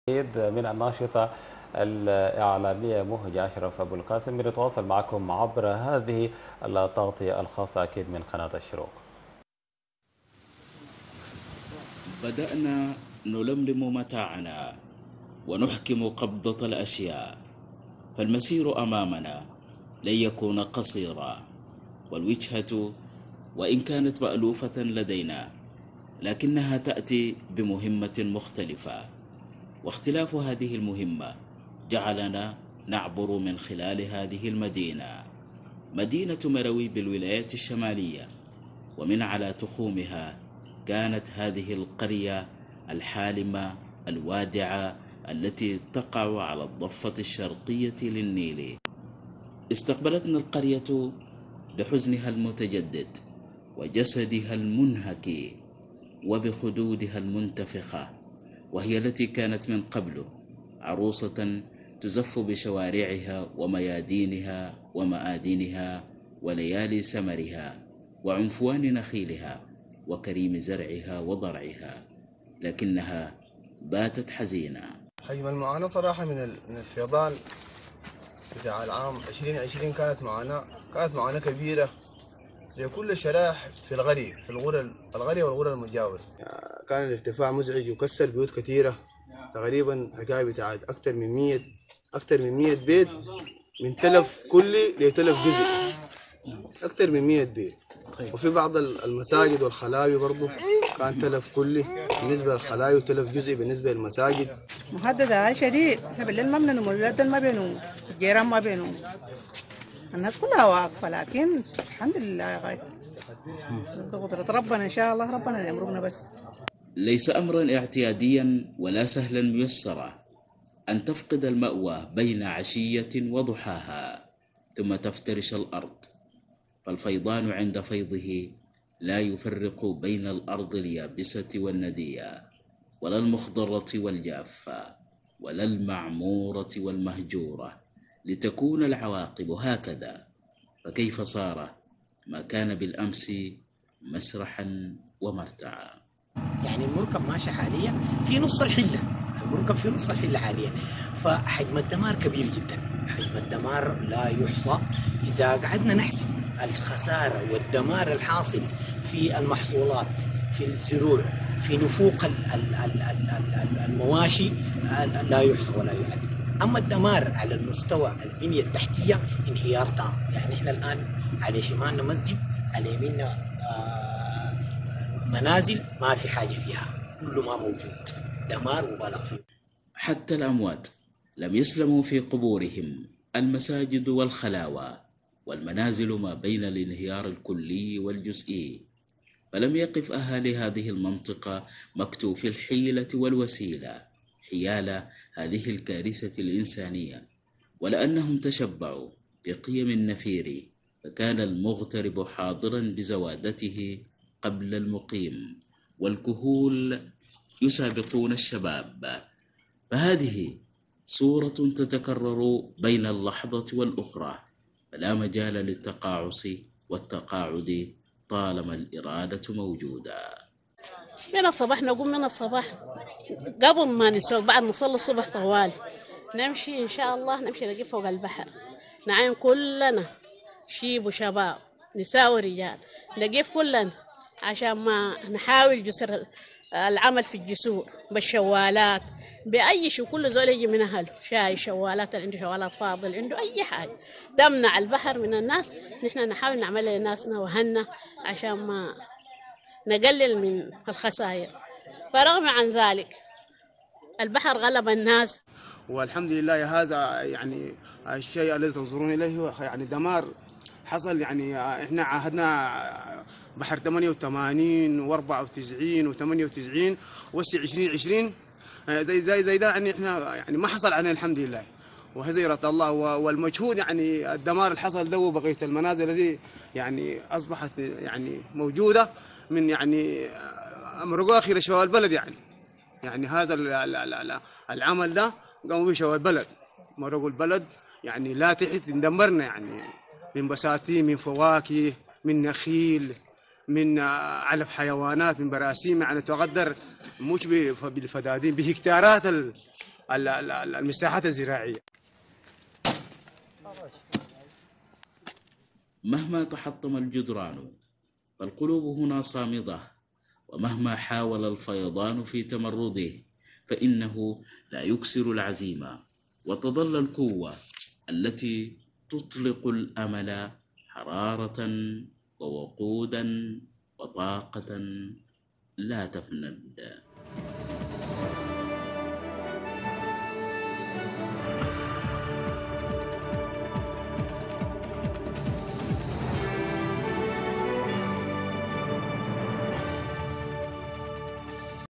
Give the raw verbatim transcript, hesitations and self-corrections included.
من الناشطة الإعلامية مهجة أشرف أبو القاسم بنتواصل معكم عبر هذه التغطية الخاصة أكيد من قناة الشروق. بدأنا نلملم متاعنا ونحكم قبضة الأشياء، فالمسير أمامنا لن يكون قصيرا، والوجهة وإن كانت مألوفة لدينا لكنها تأتي بمهمة مختلفة، واختلاف هذه المهمة جعلنا نعبر من خلال هذه المدينة، مدينة مروي بالولايات الشمالية. ومن على تخومها كانت هذه القرية الحالمة الوادعة التي تقع على الضفة الشرقية للنيل. استقبلتنا القرية بحزنها المتجدد وجسدها المنهك وبخدودها المنتفخة، وهي التي كانت من قبل عروسة تزف بشوارعها وميادينها ومآذنها وليالي سمرها وعنفوان نخيلها وكريم زرعها وضرعها، لكنها باتت حزينة. حجم المعاناة صراحة من من الفيضان بتاع العام عشرين عشرين كانت معاناة كانت معاناة كبيرة لكل الشرائح في القرية في القرى القرية والقرى المجاورة. كان الارتفاع مزعج وكسر بيوت كثيرة، تقريبا حكاية بتاعت أكثر من مية أكثر من مية بيت، من تلف كلي لتلف جزء، أكثر من مية بيت. وفي بعض المساجد والخلاوي برضه كان تلف كلي بالنسبة للخلاوي وتلف جزئي بالنسبة للمساجد. مهددة هاي شديد، بالليل ما بننوم، الولاد ما بينوم، الجيران ما بينوم، الناس كلها واقفة، لكن الحمد لله يا غاية قدرة ربنا إن شاء الله ربنا يمرقنا. بس ليس أمرا اعتياديا ولا سهلا ميسرا أن تفقد المأوى بين عشية وضحاها ثم تفترش الأرض، فالفيضان عند فيضه لا يفرق بين الأرض اليابسة والندية، ولا المخضرة والجافة، ولا المعمورة والمهجورة، لتكون العواقب هكذا. فكيف صار ما كان بالأمس مسرحا ومرتعا؟ يعني المركب ماشي حاليا في نص الحلة، المركب في نص الحلة حاليا، فحجم الدمار كبير جدا، حجم الدمار لا يحصى. إذا قعدنا نحسب الخسارة والدمار الحاصل في المحصولات، في الزروع، في نفوق المواشي لا يحصى ولا يعد. أما الدمار على المستوى البنية التحتية انهيار تام، يعني إحنا الآن على شمالنا مسجد، على يميننا منازل ما في حاجة فيها، كله ما موجود، دمار مبالغ فيه. حتى الأموات لم يسلموا في قبورهم، المساجد والخلاوى والمنازل ما بين الانهيار الكلي والجزئي، فلم يقف أهالي هذه المنطقة مكتوفي الحيلة والوسيلة حيال هذه الكارثة الإنسانية، ولأنهم تشبعوا بقيم النفير، فكان المغترب حاضرا بزوادته قبل المقيم، والكهول يسابقون الشباب. فهذه صورة تتكرر بين اللحظة والأخرى، فلا مجال للتقاعس والتقاعد طالما الإرادة موجودة. من الصباح نقوم من الصباح قبل ما نسوق، بعد نصلي الصبح طوال نمشي إن شاء الله، نمشي نجي فوق البحر، نعين كلنا شيب وشباب نساء ورجال، نقف كلنا عشان ما نحاول جسر العمل في الجسور بالشوالات بأي شيء، كل زول يجي من أهله شاي شوالات، اللي عنده شوالات فاضل عنده أي حاجة تمنع البحر من الناس، نحن نحاول نعمل لناسنا وهنا عشان ما نقلل من الخسائر. فرغم عن ذلك البحر غلب الناس، والحمد لله. هذا يعني الشيء الذي تنظرون إليه هو يعني دمار حصل. يعني احنا عهدنا بحر ثمانية وثمانين وأربعة وتسعين وثمانية وتسعين وسي عشرين عشرين زي زي زي ده، يعني احنا يعني ما حصل علينا الحمد لله وهزيرة الله والمجهود. يعني الدمار اللي حصل ده وبقية المنازل التي يعني أصبحت يعني موجودة من يعني أمرقوا أخير شباب البلد، يعني يعني هذا العمل ده قاموا به شباب البلد، مرقوا البلد يعني لا تحت اندمرنا، يعني من بساتين، من فواكه، من نخيل، من علف حيوانات، من براسيم، يعني تقدر مش بالفدادين، بهكتارات المساحات الزراعية. مهما تحطم الجدران فالقلوب هنا صامدة، ومهما حاول الفيضان في تمرده فإنه لا يكسر العزيمة، وتظل القوة التي تطلق الأمل حرارة ووقودا وطاقة لا تفند.